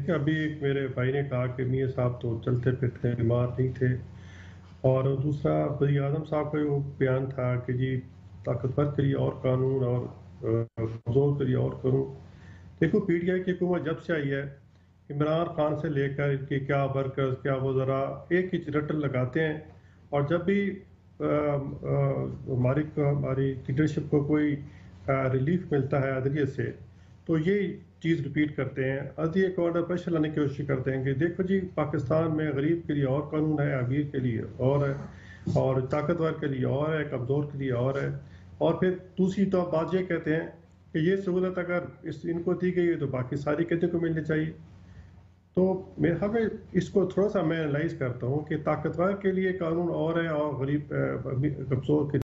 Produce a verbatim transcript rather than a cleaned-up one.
देखिए, अभी एक मेरे भाई ने कहा कि मियाँ साहब तो चलते फिरते हैं, बीमार नहीं थे। और दूसरा वज़ीर आज़म साहब का वो बयान था कि जी ताकतवर के लिए और कानून और अ, कमज़ोर के लिए और कानून। देखो, पीटीआई की हुकूमत जब से आई है, इमरान खान से लेकर इनके क्या वर्कर्स, क्या वज़रा एक ही रट्टल लगाते हैं। और जब भी अ, अ, हमारी हमारी लीडरशिप को कोई रिलीफ मिलता है अदलियत से, तो ये चीज़ रिपीट करते हैं, अदलिया को अंडर प्रेशर लाने की कोशिश करते हैं कि देखो जी, पाकिस्तान में गरीब के लिए और कानून है, अमीर के लिए और है, और ताकतवर के लिए और है, कमज़ोर के लिए और है। और फिर दूसरी तो बात ये कहते हैं कि ये सहूलत अगर इस इनको दी गई है तो बाकी सारी कहते को मिलनी चाहिए। तो मैं हमें इसको थोड़ा सा मैं एनालाइज करता हूँ कि ताकतवर के लिए कानून और है और गरीब कमज़ोर के